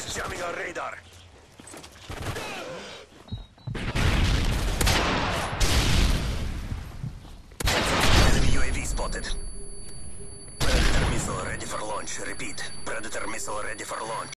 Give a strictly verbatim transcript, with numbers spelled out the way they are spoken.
Enemies jamming our radar. Enemy U A V spotted. Predator missile ready for launch. Repeat. Predator missile ready for launch.